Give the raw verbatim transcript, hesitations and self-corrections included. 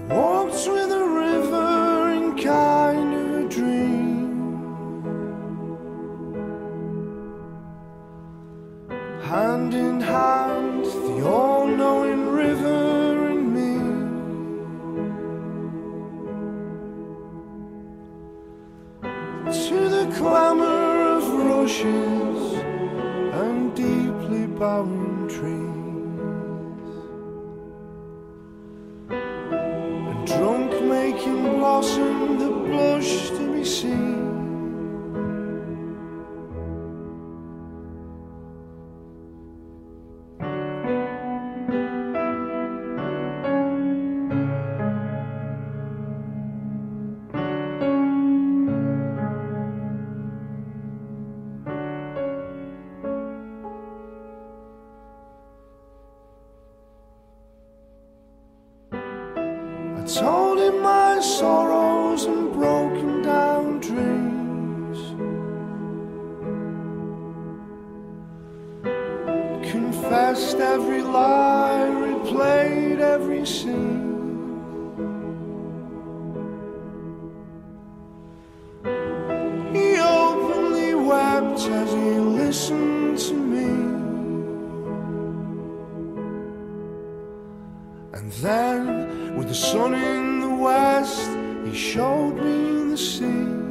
walked with a river in kind of a dream, hand in hand, the all-knowing river and me. To the clamour of rushes and deeply bowing trees, and drunk making blossom that blush to be seen. I told him my sorrows and broken down dreams, confessed every lie, replayed every scene. He openly wept as he listened to me, and then, with the sun in the west, he showed me the sea.